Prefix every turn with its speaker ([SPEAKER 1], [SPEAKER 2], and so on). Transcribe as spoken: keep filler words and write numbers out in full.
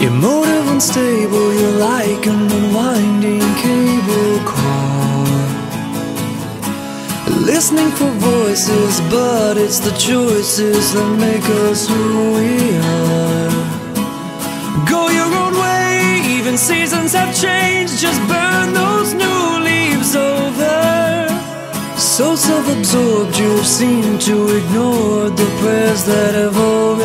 [SPEAKER 1] Emotive, unstable, you're like an unwinding cable car, listening for voices, but it's the choices that make us who we are. Go your own way, even seasons have changed, just burn those new leaves over. So self-absorbed you've seemed to ignore the prayers that have already